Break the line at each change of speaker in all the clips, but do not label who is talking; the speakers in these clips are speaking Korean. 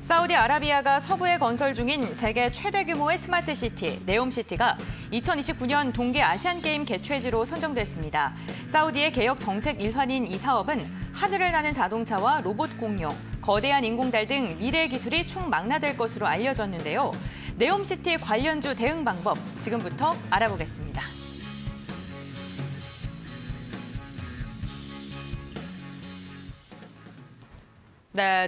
사우디아라비아가 서부에 건설 중인 세계 최대 규모의 스마트 시티, 네옴시티가 2029년 동계 아시안게임 개최지로 선정됐습니다. 사우디의 개혁 정책 일환인 이 사업은 하늘을 나는 자동차와 로봇 공룡, 거대한 인공달 등 미래 기술이 총망라될 것으로 알려졌는데요. 네옴시티 관련주 대응 방법 지금부터 알아보겠습니다. 네,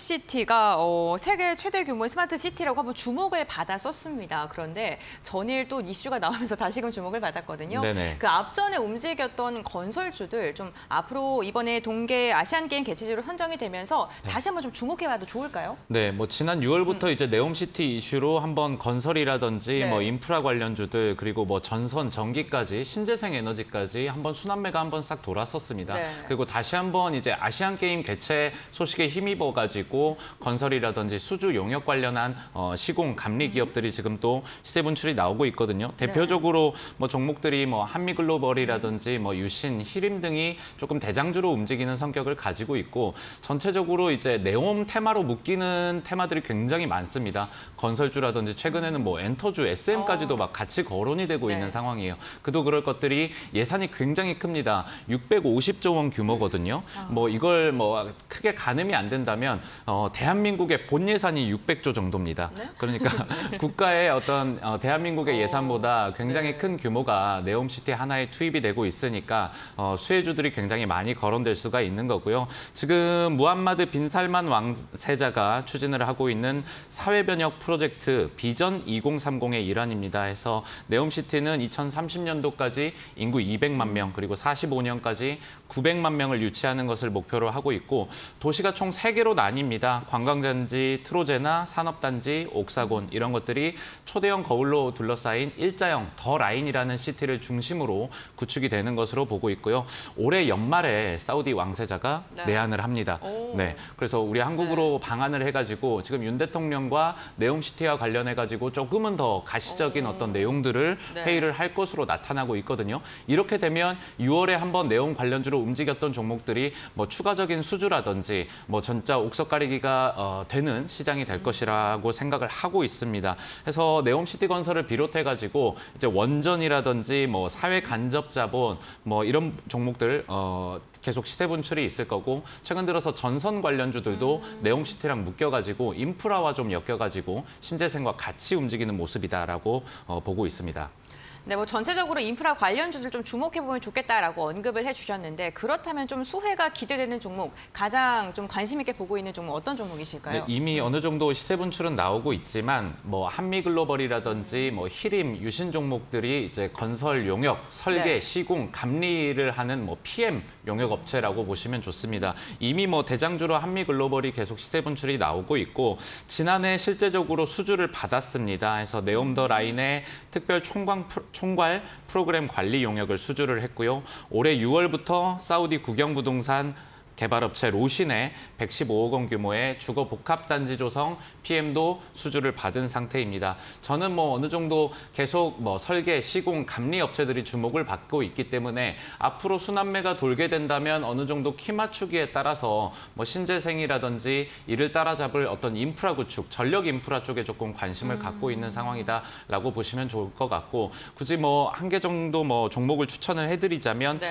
네옴시티가 세계 최대 규모의 스마트 시티라고 한번 주목을 받았었습니다. 그런데 전일 또 이슈가 나오면서 다시금 주목을 받았거든요.
네네.
그 앞전에 움직였던 건설주들 좀 앞으로 이번에 동계 아시안게임 개최지로 선정이 되면서 다시 한번 좀 주목해봐도 좋을까요?
네, 뭐 지난 6월부터 이제 네옴시티 이슈로 한번 건설이라든지
네.
뭐 인프라 관련주들 그리고 뭐 전선, 전기까지 신재생 에너지까지 한번 순환매가 한번 싹 돌았었습니다.
네.
그리고 다시 한번 이제 아시안 게임 개최 소식에 힘입어 가지고 건설이라든지 수주 용역 관련한 시공 감리 기업들이 지금 또 시세 분출이 나오고 있거든요. 대표적으로 뭐 종목들이 뭐 한미글로벌이라든지 뭐 유신, 히림 등이 조금 대장주로 움직이는 성격을 가지고 있고 전체적으로 이제 네옴 테마로 묶이는 테마들이 굉장히 많습니다. 건설주라든지 최근에는 뭐 엔터주, SM까지도 막 같이 거론이 되고 있는 상황이에요. 그도 그럴 것들이 예산이 굉장히 큽니다. 650조 원 규모거든요. 뭐 이걸 뭐 크게 가늠이 안 된다면 대한민국의 본 예산이 600조 정도입니다.
네?
그러니까 국가의 어떤 대한민국의 예산보다 굉장히 큰 규모가 네옴시티 하나에 투입이 되고 있으니까 수혜주들이 굉장히 많이 거론될 수가 있는 거고요. 지금 무함마드 빈 살만 왕세자가 추진을 하고 있는 사회변혁 프로젝트 비전 2030의 일환입니다. 해서 네옴시티는 2030년도까지 인구 200만 명 그리고 45년까지 900만 명을 유치하는 것을 목표로 하고 있고 도시가 총 3개로 나뉩니다. 관광단지, 트로제나, 산업단지, 옥사곤 이런 것들이 초대형 거울로 둘러싸인 일자형 더 라인이라는 시티를 중심으로 구축이 되는 것으로 보고 있고요. 올해 연말에 사우디 왕세자가 내한을 합니다. 네, 그래서 우리 한국으로 방한을 해가지고 지금 윤 대통령과 네옴시티와 관련해가지고 조금은 더 가시적인 어떤 내용들을 회의를 할 것으로 나타나고 있거든요. 이렇게 되면 6월에 한번 네옴 관련주로 움직였던 종목들이 뭐 추가적인 수주라든지 뭐 전자 옥석 가리기가 되는 시장이 될 것이라고 생각을 하고 있습니다. 그래서 네옴시티 건설을 비롯해가지고 이제 원전이라든지 뭐 사회 간접 자본 뭐 이런 종목들 계속 시세 분출이 있을 거고 최근 들어서 전선 관련주들도 네옴시티랑 묶여가지고 인프라와 좀 엮여가지고 신재생과 같이 움직이는 모습이다라고 보고 있습니다.
네, 뭐 전체적으로 인프라 관련주들 좀 주목해보면 좋겠다라고 언급을 해주셨는데 그렇다면 좀 수혜가 기대되는 종목, 가장 좀 관심 있게 보고 있는 종목 어떤 종목이실까요?
네, 이미 어느 정도 시세 분출은 나오고 있지만 뭐 한미글로벌이라든지 뭐 히림, 유신 종목들이 이제 건설 용역, 설계, 시공, 감리를 하는 뭐 PM 용역 업체라고 보시면 좋습니다. 이미 뭐 대장주로 한미글로벌이 계속 시세 분출이 나오고 있고 지난해 실제적으로 수주를 받았습니다. 해서 네옴 더 라인의 특별 총괄 프로그램 관리 용역을 수주를 했고요. 올해 6월부터 사우디 국영부동산 개발업체 로신의 115억 원 규모의 주거 복합단지 조성 PM도 수주를 받은 상태입니다. 저는 뭐 어느 정도 계속 뭐 설계, 시공, 감리 업체들이 주목을 받고 있기 때문에 앞으로 순환매가 돌게 된다면 어느 정도 키 맞추기에 따라서 뭐 신재생이라든지 이를 따라잡을 어떤 인프라 구축, 전력 인프라 쪽에 조금 관심을 갖고 있는 상황이다라고 보시면 좋을 것 같고 굳이 뭐 한 개 정도 뭐 종목을 추천을 해드리자면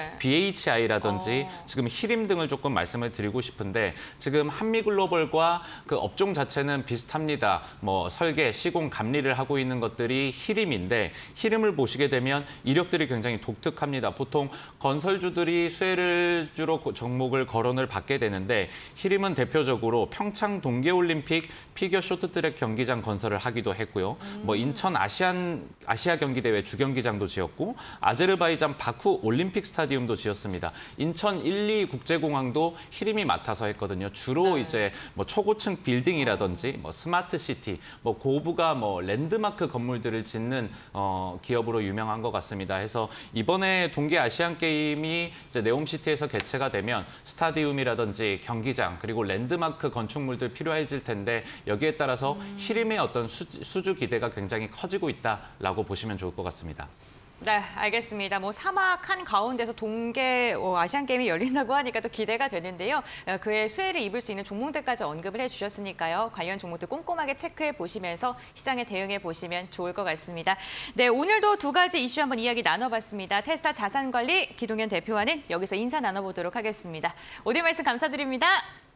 BHI라든지 지금 히림 등을 조금 말씀을 드리고 싶은데 지금 한미글로벌과 그 업종 자체는 비슷합니다. 뭐 설계, 시공, 감리를 하고 있는 것들이 히림인데 히림을 보시게 되면 이력들이 굉장히 독특합니다. 보통 건설주들이 수혜를 주로 종목을 거론을 받게 되는데 히림은 대표적으로 평창 동계올림픽 피겨 쇼트트랙 경기장 건설을 하기도 했고요. 뭐 인천 아시아 경기대회 주경기장도 지었고 아제르바이잔 바쿠 올림픽 스타디움도 지었습니다. 인천 1, 2 국제공항도 히림이 맡아서 했거든요. 주로 이제 뭐 초고층 빌딩이라든지 뭐 스마트 시티, 뭐 고부가 뭐 랜드마크 건물들을 짓는 기업으로 유명한 것 같습니다. 해서 이번에 동계 아시안 게임이 이제 네옴시티에서 개최가 되면 스타디움이라든지 경기장 그리고 랜드마크 건축물들 필요해질 텐데 여기에 따라서 히림의 어떤 수주 기대가 굉장히 커지고 있다라고 보시면 좋을 것 같습니다.
네, 알겠습니다. 뭐 사막한 가운데서 동계 아시안 게임이 열린다고 하니까 또 기대가 되는데요. 그의 수혜를 입을 수 있는 종목들까지 언급을 해주셨으니까요. 관련 종목들 꼼꼼하게 체크해 보시면서 시장에 대응해 보시면 좋을 것 같습니다. 네, 오늘도 두 가지 이슈 한번 이야기 나눠봤습니다. 테스타 자산관리 기동현 대표와는 여기서 인사 나눠보도록 하겠습니다. 오늘 말씀 감사드립니다.